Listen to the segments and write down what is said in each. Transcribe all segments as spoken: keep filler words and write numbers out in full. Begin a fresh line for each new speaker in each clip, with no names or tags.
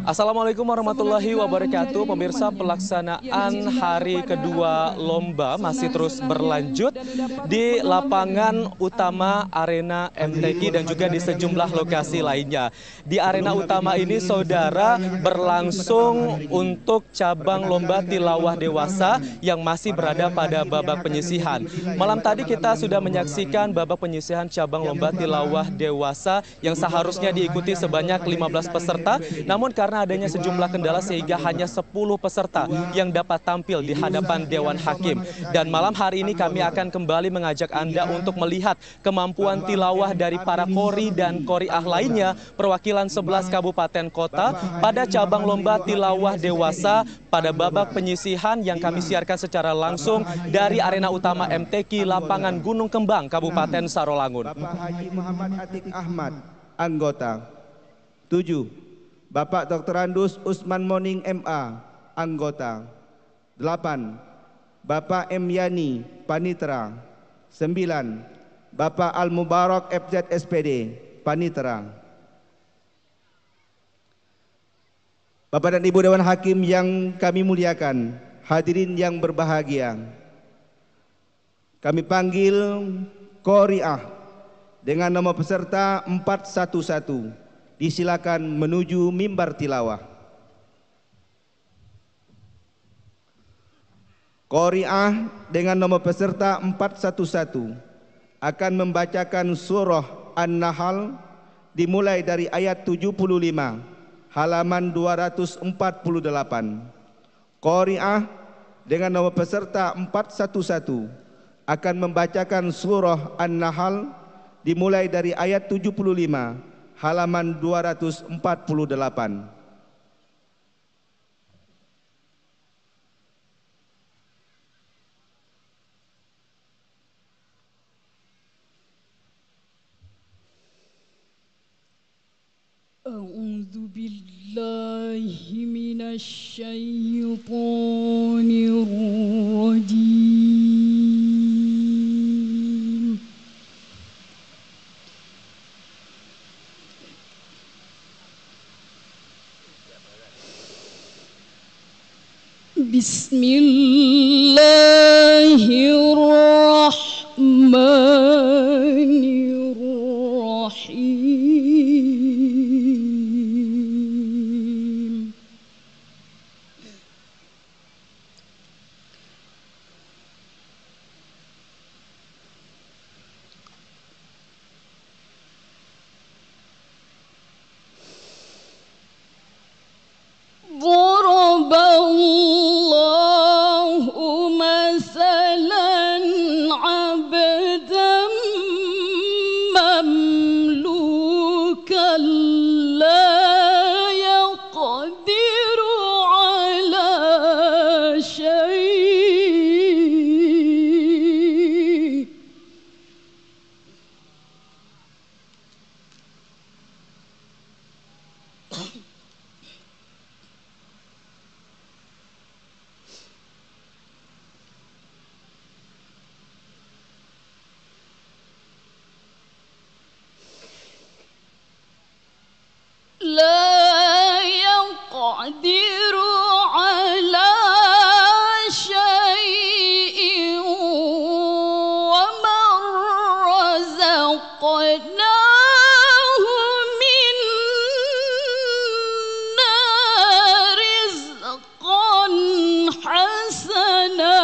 Assalamualaikum warahmatullahi wabarakatuh. Pemirsa, pelaksanaan hari kedua lomba masih terus berlanjut di lapangan utama Arena M T Q dan juga di sejumlah lokasi lainnya. Di arena utama ini, saudara, berlangsung untuk cabang lomba tilawah dewasa yang masih berada pada babak penyisihan. Malam tadi kita sudah menyaksikan babak penyisihan cabang lomba tilawah dewasa yang seharusnya diikuti sebanyak lima belas peserta, namun karena adanya sejumlah kendala sehingga hanya sepuluh peserta yang dapat tampil di hadapan Dewan Hakim. Dan malam hari ini kami akan kembali mengajak Anda untuk melihat kemampuan tilawah dari para kori dan koriah lainnya perwakilan sebelas kabupaten kota pada cabang lomba tilawah dewasa pada babak penyisihan yang kami siarkan secara langsung dari arena utama M T Q lapangan Gunung Kembang, Kabupaten Sarolangun.
Bapak Haji Muhammad Atik Ahmad, anggota. Tujuh. Bapak Doktor Andus Usman Moning M A, anggota. Delapan. Bapak M Yani, panitera. Sembilan. Bapak Al Mubarak F Z S P D, panitera. Bapak dan Ibu Dewan Hakim yang kami muliakan, hadirin yang berbahagia, kami panggil Qori'ah dengan nomor peserta empat satu satu. Disilakan menuju mimbar tilawah. Qori'ah dengan nomor peserta empat satu satu akan membacakan surah An-Nahl dimulai dari ayat tujuh puluh lima halaman dua ratus empat puluh delapan. Qori'ah dengan nomor peserta empat satu satu akan membacakan surah An-Nahl dimulai dari ayat tujuh puluh lima halaman dua ratus empat puluh delapan.
A'udzu billahi minasy syaithanir rajim. Bismillahirrahmanirrahim. Daraballahu masalan 'abdan mamlukan la yaqdiru 'ala syai'. لا يقدر على شيء ومن رزقناه منا رزقا حسنا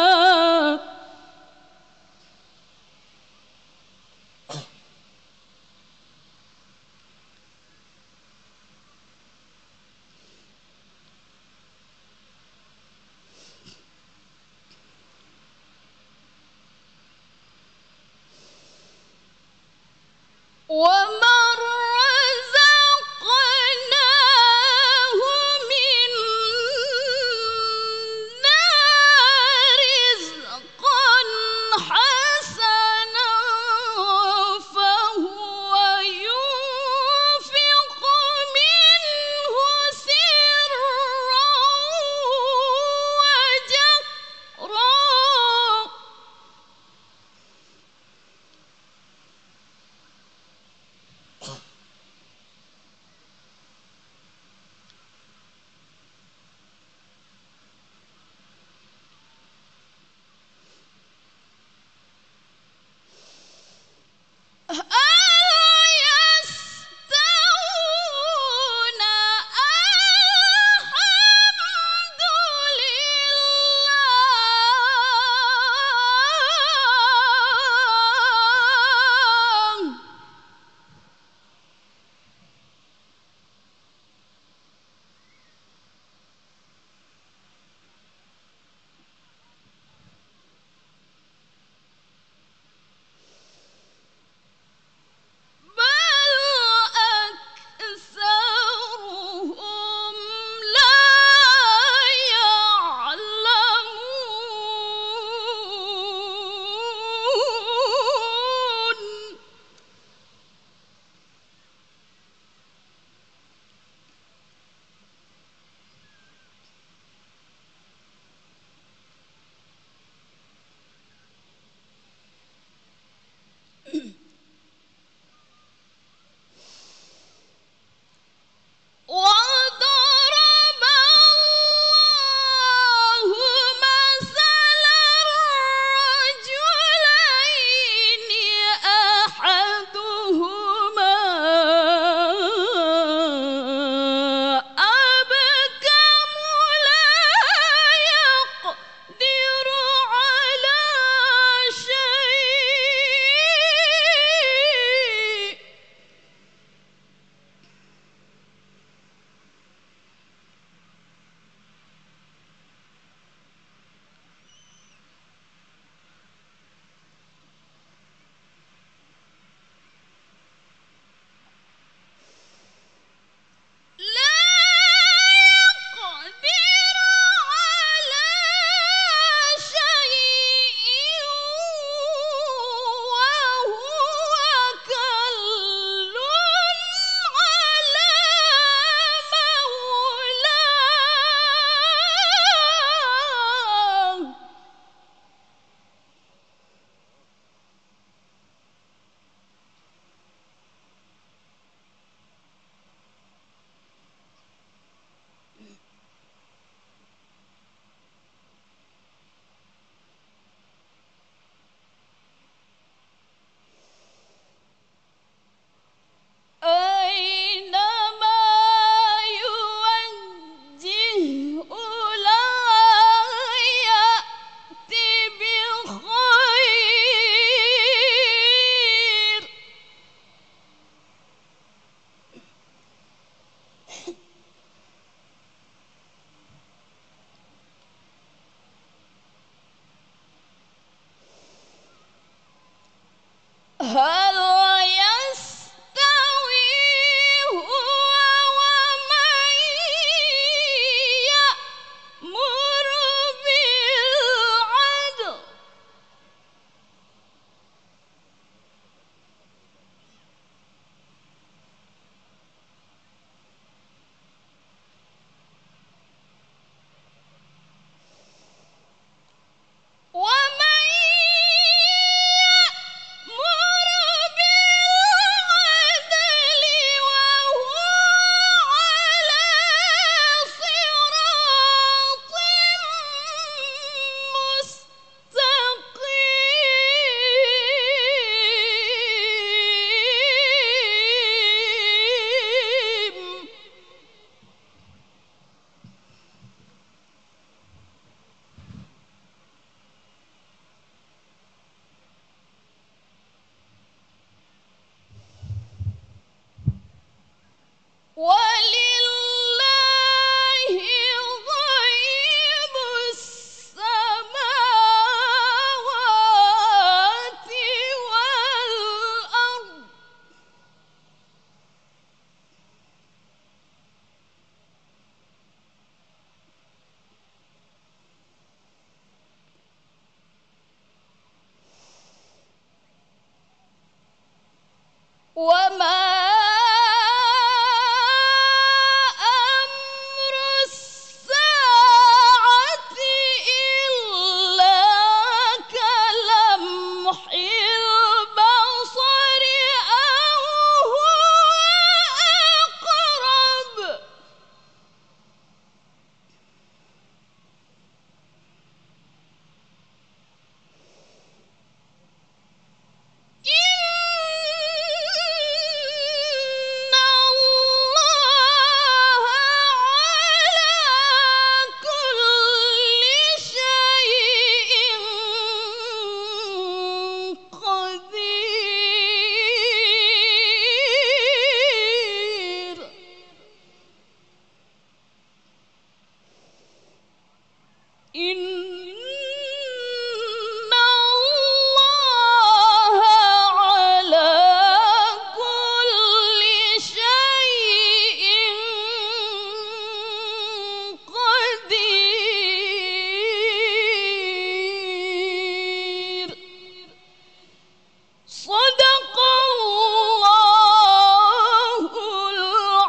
Sadaqallahul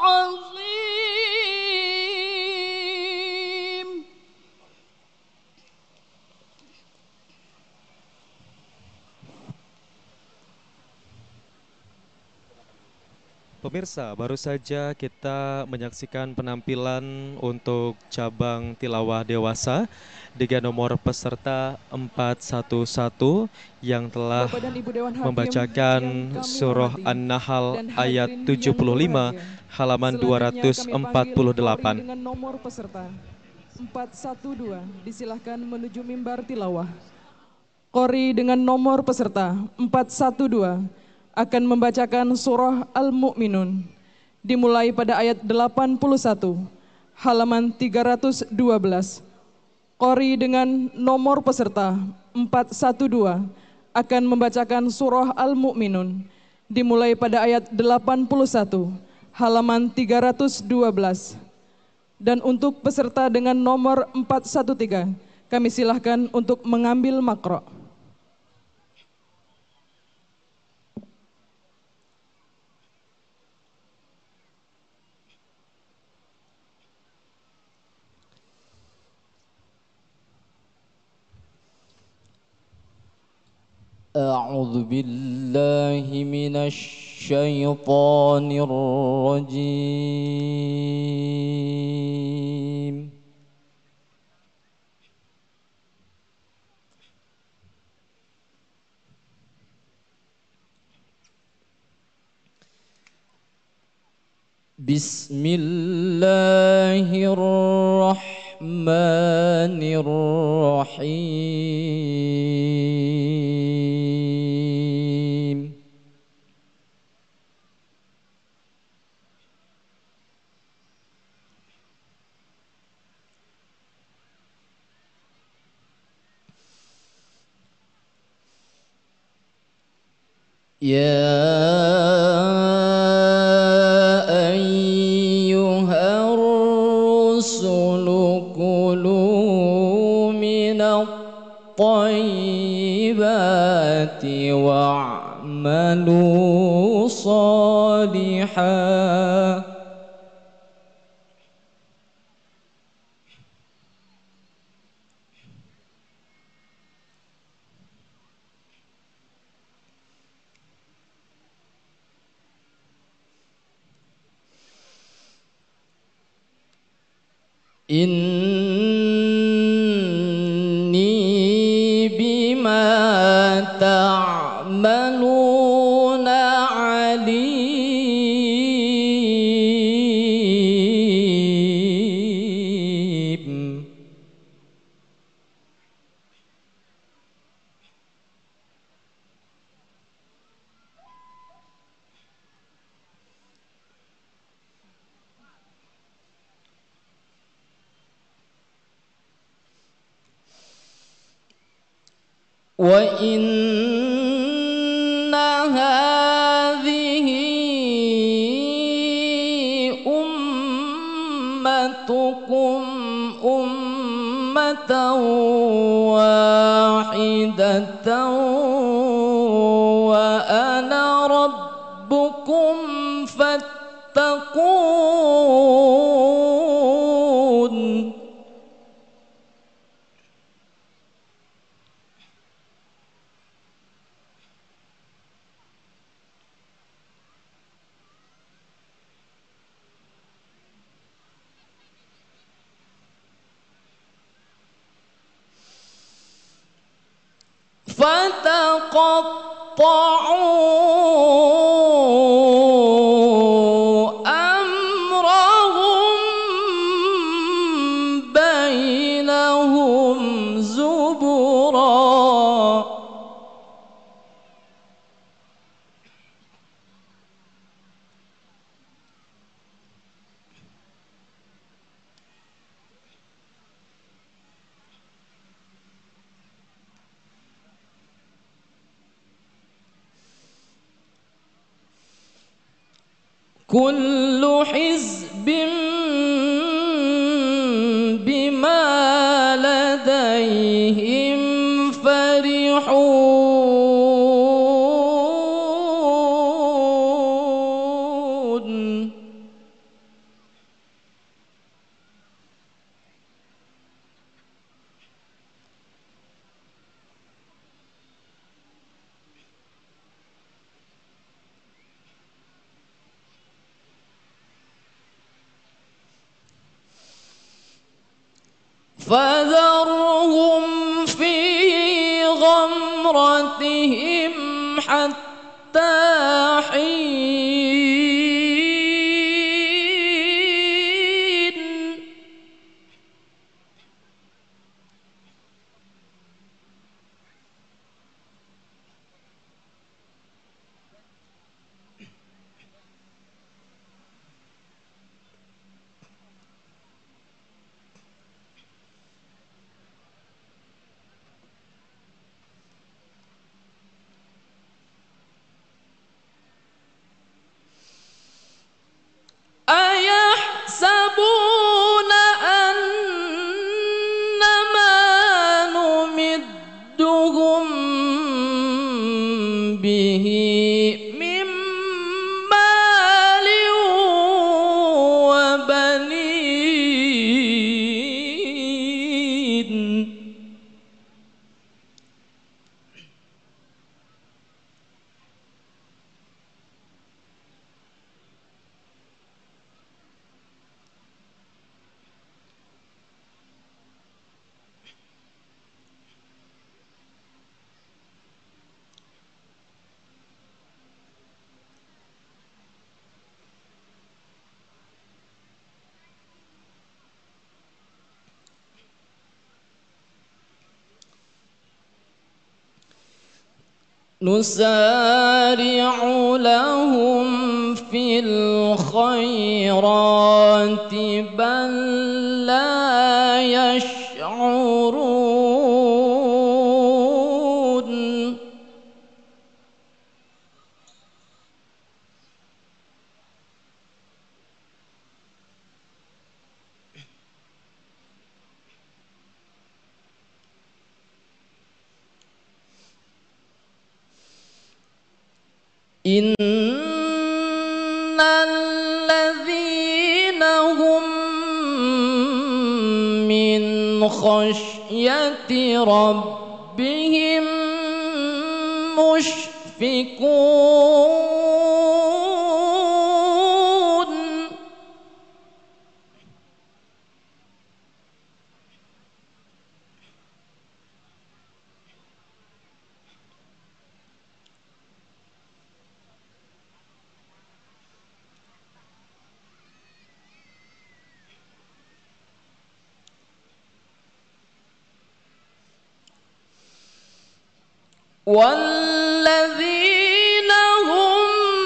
azim.
Pemirsa, baru saja kita menyaksikan penampilan untuk cabang tilawah dewasa dengan nomor peserta empat satu satu yang telah
Bapak dan Ibu Dewan Hakim
membacakan
yang kami
surah
hormati,
An-Nahl
dan
ayat
hadirin
tujuh puluh
yang
lima
berbahagia.
halaman dua
Selanjutnya
ratus
kami
empat puluh
panggil
delapan.
Qori dengan nomor peserta empat satu dua, disilahkan menuju mimbar tilawah. Qori dengan nomor peserta empat satu dua akan membacakan surah Al-Mu'minun dimulai pada ayat delapan puluh satu halaman tiga ratus dua belas. Qori dengan nomor peserta empat satu dua akan membacakan surah Al-Mu'minun dimulai pada ayat delapan puluh satu halaman tiga ratus dua belas. Dan untuk peserta dengan nomor empat satu tiga, kami silahkan untuk mengambil makro.
أعوذ بالله من الشيطان الرجيم بسم الله الرحمن الرحيم يا أيها الرسل كلوا من الطيبات واعملوا صالحا إني بما تعملون عليم وإن هذه أمتكم أمة واحدة وأنا ربكم فاتقون فتقطعوا أمرهم بينهم زبرا كل حزب بما لديهم فرحون فذرهم في غمرتهم حتى حين. أيحسبون أنما نمدهم به من مال وبنين. نسارع لهم في الخيرات بل لا يشعرون. إن الذين هم من خشية ربهم مشفقون. والذين هم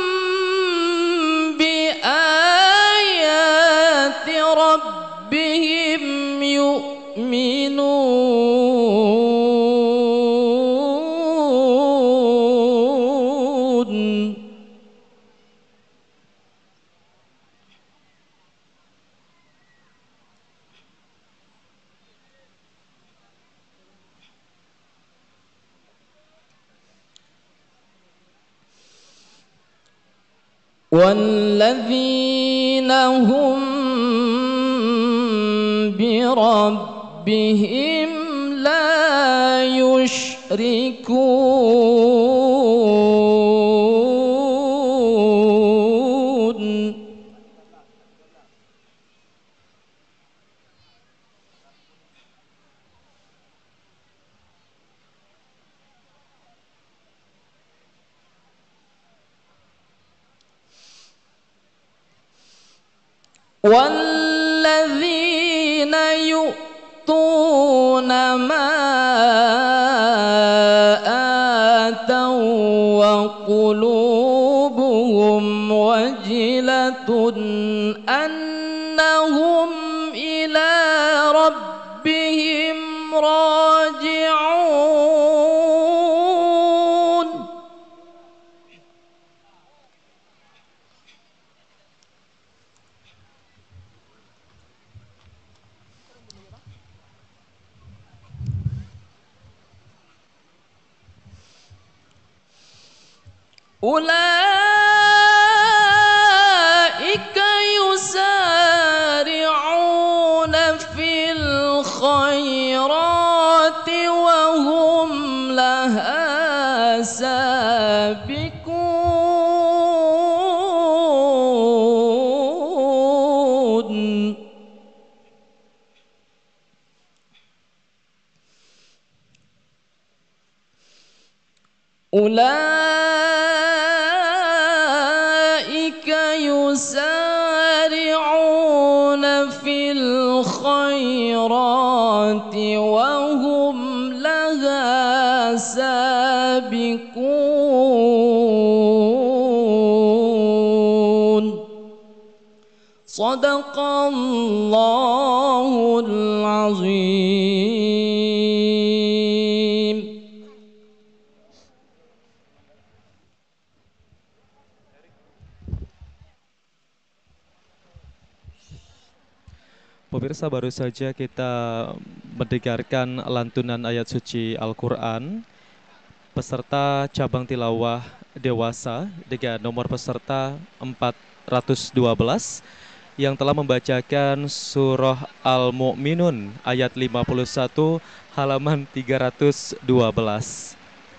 بآيات ربهم يؤمنون. والذين هم بربهم لا يشركون. والذين يؤتون ما آتوا وقلوبهم وجلة أنهم إلى ربهم راجعون. أولئك يسارعون في الخيرات وهم لها سابقون. أولئك يسارعون في الخيرات وهم لها سابقون صدق الله العظيم.
Pemirsa, baru saja kita mendengarkan lantunan ayat suci Al-Quran. Peserta cabang tilawah dewasa dengan nomor peserta empat ratus dua belas yang telah membacakan surah Al-Mu'minun ayat lima puluh satu halaman tiga ratus dua belas.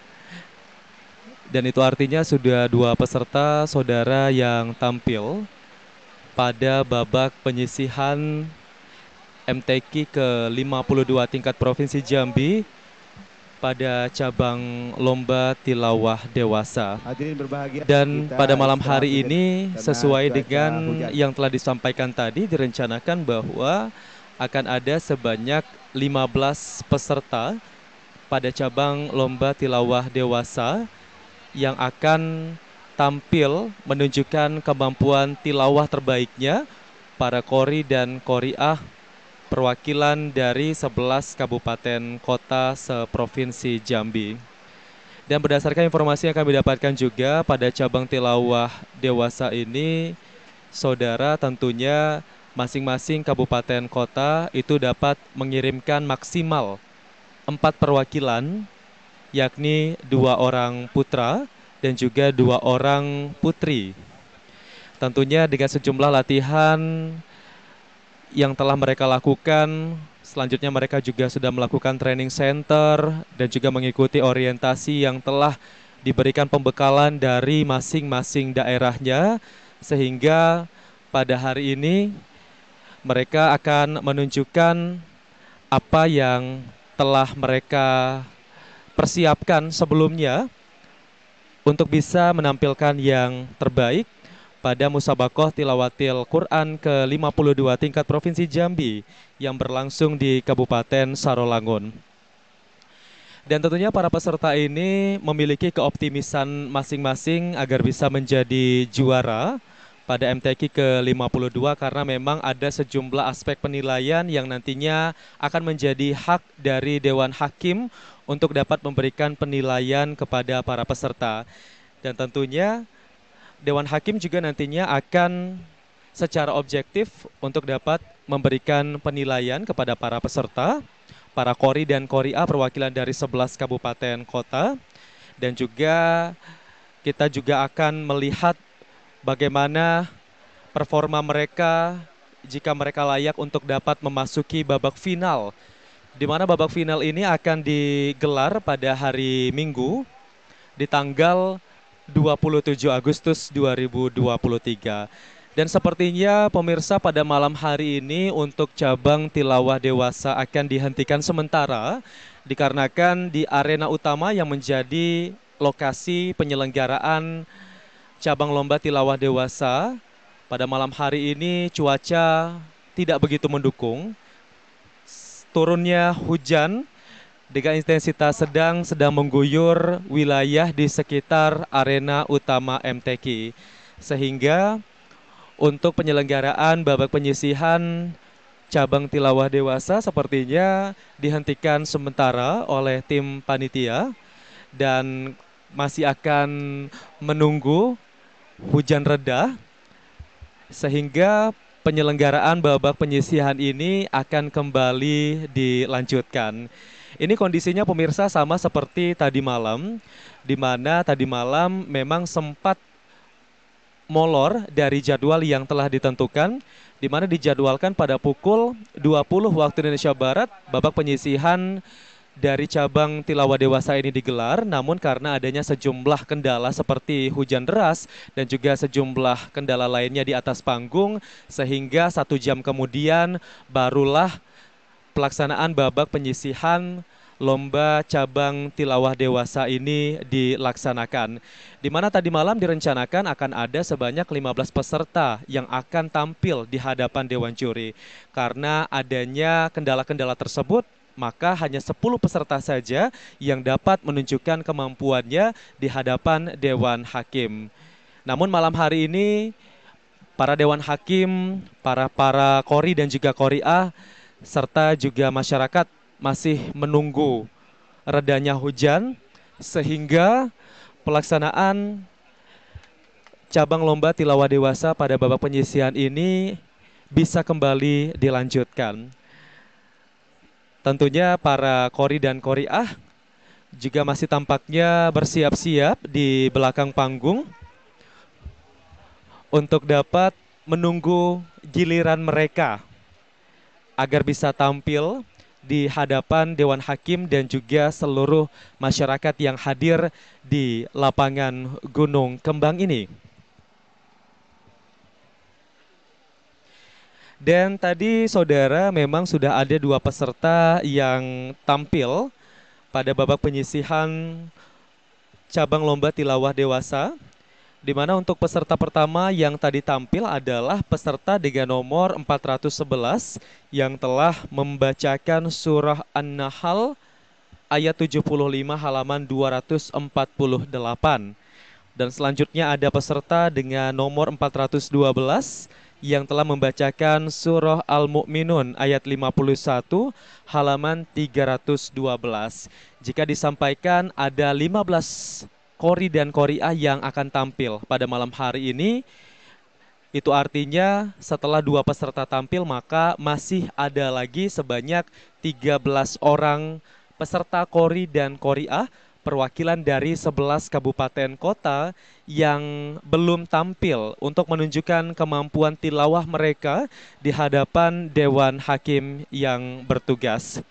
Dan itu artinya sudah dua peserta saudara yang tampil pada babak penyisihan M T Q ke lima puluh dua tingkat Provinsi Jambi pada cabang lomba tilawah dewasa.
Hadirin berbahagia.
Dan
Kita
pada malam
istirahat
hari
sejenak
ini
karena
sesuai
cuaca
dengan
hujan.
yang telah disampaikan tadi, direncanakan bahwa akan ada sebanyak lima belas peserta pada cabang lomba tilawah dewasa yang akan tampil menunjukkan kemampuan tilawah terbaiknya para qori dan qoriah perwakilan dari sebelas kabupaten kota seprovinsi Jambi. Dan berdasarkan informasi yang kami dapatkan juga pada cabang tilawah dewasa ini, saudara tentunya masing-masing kabupaten kota itu dapat mengirimkan maksimal empat perwakilan, yakni dua orang putra dan juga dua orang putri. Tentunya dengan sejumlah latihan yang telah mereka lakukan, selanjutnya mereka juga sudah melakukan training center dan juga mengikuti orientasi yang telah diberikan pembekalan dari masing-masing daerahnya, sehingga pada hari ini mereka akan menunjukkan apa yang telah mereka persiapkan sebelumnya untuk bisa menampilkan yang terbaik pada Musabakoh Tilawatil Quran ke lima puluh dua tingkat Provinsi Jambi yang berlangsung di Kabupaten Sarolangun. Dan tentunya para peserta ini memiliki keoptimisan masing-masing agar bisa menjadi juara pada M T Q ke lima puluh dua karena memang ada sejumlah aspek penilaian yang nantinya akan menjadi hak dari Dewan Hakim untuk dapat memberikan penilaian kepada para peserta. Dan tentunya Dewan Hakim juga nantinya akan secara objektif untuk dapat memberikan penilaian kepada para peserta, para qori dan qoriah perwakilan dari sebelas kabupaten kota. Dan juga kita juga akan melihat bagaimana performa mereka jika mereka layak untuk dapat memasuki babak final, di mana babak final ini akan digelar pada hari Minggu di tanggal dua puluh tujuh Agustus dua ribu dua puluh tiga. Dan sepertinya pemirsa pada malam hari ini untuk cabang tilawah dewasa akan dihentikan sementara dikarenakan di arena utama yang menjadi lokasi penyelenggaraan cabang lomba tilawah dewasa pada malam hari ini cuaca tidak begitu mendukung. Turunnya hujan dengan intensitas sedang sedang mengguyur wilayah di sekitar arena utama M T Q. Sehingga untuk penyelenggaraan babak penyisihan cabang tilawah dewasa sepertinya dihentikan sementara oleh tim panitia dan masih akan menunggu hujan reda sehingga penyelenggaraan babak penyisihan ini akan kembali dilanjutkan. Ini kondisinya pemirsa sama seperti tadi malam, di mana tadi malam memang sempat molor dari jadwal yang telah ditentukan, di mana dijadwalkan pada pukul dua puluh waktu Indonesia Barat, babak penyisihan dari cabang tilawah dewasa ini digelar, namun karena adanya sejumlah kendala seperti hujan deras dan juga sejumlah kendala lainnya di atas panggung, sehingga satu jam kemudian barulah pelaksanaan babak penyisihan lomba cabang tilawah dewasa ini dilaksanakan. Di mana tadi malam direncanakan akan ada sebanyak lima belas peserta yang akan tampil di hadapan Dewan Juri. Karena adanya kendala-kendala tersebut, maka hanya sepuluh peserta saja yang dapat menunjukkan kemampuannya di hadapan Dewan Hakim. Namun malam hari ini para Dewan Hakim, para para kori dan juga koriah, serta juga masyarakat masih menunggu redanya hujan sehingga pelaksanaan cabang lomba tilawah dewasa pada babak penyisihan ini bisa kembali dilanjutkan. Tentunya para kori dan koriah juga masih tampaknya bersiap-siap di belakang panggung untuk dapat menunggu giliran mereka agar bisa tampil di hadapan Dewan Hakim dan juga seluruh masyarakat yang hadir di lapangan Gunung Kembang ini. Dan tadi saudara memang sudah ada dua peserta yang tampil pada babak penyisihan cabang lomba tilawah dewasa, di mana untuk peserta pertama yang tadi tampil adalah peserta dengan nomor empat ratus sebelas yang telah membacakan surah An-Nahl ayat tujuh puluh lima halaman dua ratus empat puluh delapan. Dan selanjutnya ada peserta dengan nomor empat ratus dua belas yang telah membacakan surah Al-Mu'minun ayat lima puluh satu halaman tiga ratus dua belas. Jika disampaikan ada lima belas kori dan koriah yang akan tampil pada malam hari ini, itu artinya setelah dua peserta tampil maka masih ada lagi sebanyak tiga belas orang peserta kori dan koriah perwakilan dari sebelas kabupaten kota yang belum tampil untuk menunjukkan kemampuan tilawah mereka di hadapan Dewan Hakim yang bertugas.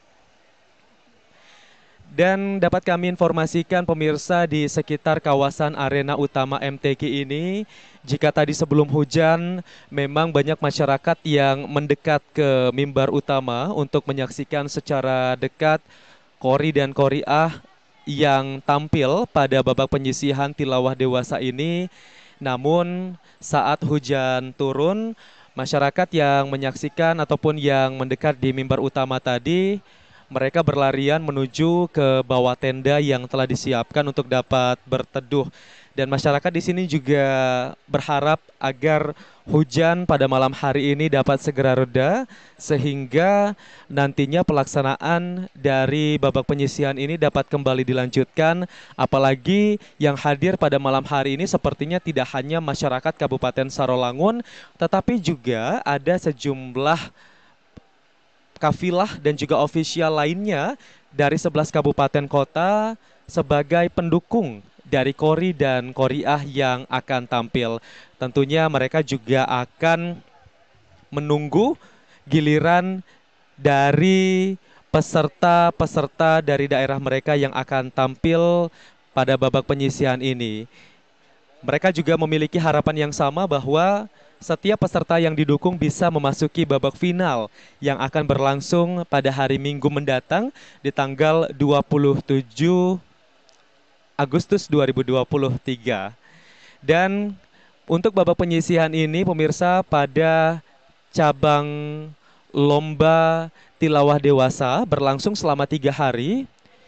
Dan dapat kami informasikan pemirsa di sekitar kawasan arena utama M T Q ini, jika tadi sebelum hujan memang banyak masyarakat yang mendekat ke mimbar utama untuk menyaksikan secara dekat kori dan koriah yang tampil pada babak penyisihan tilawah dewasa ini. Namun saat hujan turun, masyarakat yang menyaksikan ataupun yang mendekat di mimbar utama tadi, mereka berlarian menuju ke bawah tenda yang telah disiapkan untuk dapat berteduh. Dan masyarakat di sini juga berharap agar hujan pada malam hari ini dapat segera reda sehingga nantinya pelaksanaan dari babak penyisihan ini dapat kembali dilanjutkan. Apalagi yang hadir pada malam hari ini sepertinya tidak hanya masyarakat Kabupaten Sarolangun, tetapi juga ada sejumlah kafilah dan juga ofisial lainnya dari sebelas kabupaten kota sebagai pendukung dari kori dan koriah yang akan tampil. Tentunya mereka juga akan menunggu giliran dari peserta-peserta dari daerah mereka yang akan tampil pada babak penyisihan ini. Mereka juga memiliki harapan yang sama bahwa setiap peserta yang didukung bisa memasuki babak final yang akan berlangsung pada hari Minggu mendatang di tanggal dua puluh tujuh Agustus dua ribu dua puluh tiga. Dan untuk babak penyisihan ini pemirsa, pada cabang lomba tilawah dewasa berlangsung selama tiga hari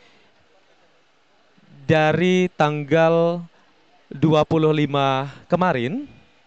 dari tanggal dua puluh lima kemarin.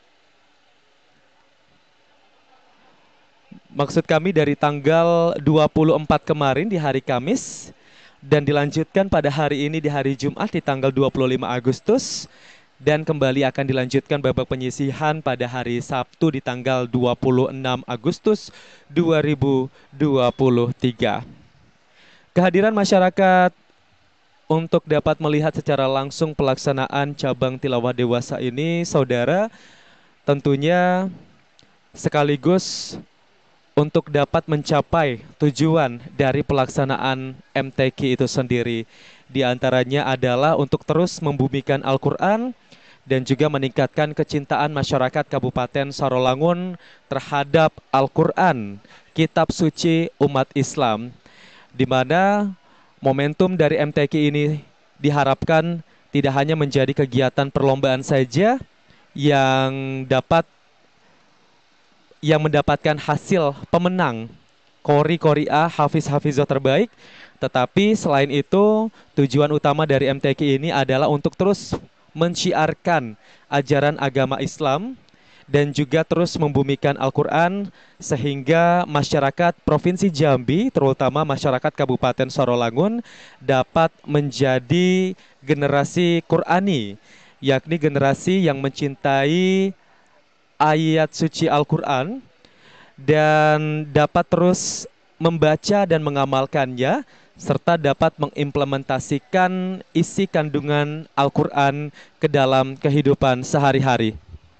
Maksud kami dari tanggal dua puluh empat kemarin di hari Kamis dan dilanjutkan pada hari ini di hari Jumat di tanggal dua puluh lima Agustus dan kembali akan dilanjutkan babak penyisihan pada hari Sabtu di tanggal dua puluh enam Agustus dua ribu dua puluh tiga. Kehadiran masyarakat untuk dapat melihat secara langsung pelaksanaan cabang tilawah dewasa ini, saudara, tentunya sekaligus untuk dapat mencapai tujuan dari pelaksanaan M T Q itu sendiri. Di antaranya adalah untuk terus membumikan Al-Quran dan juga meningkatkan kecintaan masyarakat Kabupaten Sarolangun terhadap Al-Quran, kitab suci umat Islam, di mana momentum dari M T Q ini diharapkan tidak hanya menjadi kegiatan perlombaan saja yang dapat yang mendapatkan hasil pemenang Qori Qori'ah Hafiz Hafizah terbaik, tetapi selain itu tujuan utama dari M T Q ini adalah untuk terus menciarkan ajaran agama Islam dan juga terus membumikan Al-Quran sehingga masyarakat Provinsi Jambi, terutama masyarakat Kabupaten Sorolangun, dapat menjadi generasi Qurani, yakni generasi yang mencintai ayat suci Al-Quran dan dapat terus membaca dan mengamalkannya, serta dapat mengimplementasikan isi kandungan Al-Quran ke dalam kehidupan sehari-hari.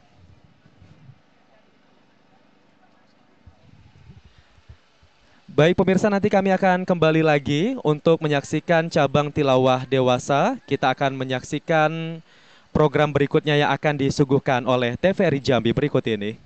Baik pemirsa, nanti kami akan kembali lagi untuk menyaksikan cabang tilawah dewasa. Kita akan menyaksikan program berikutnya yang akan disuguhkan oleh T V R I Jambi berikut ini.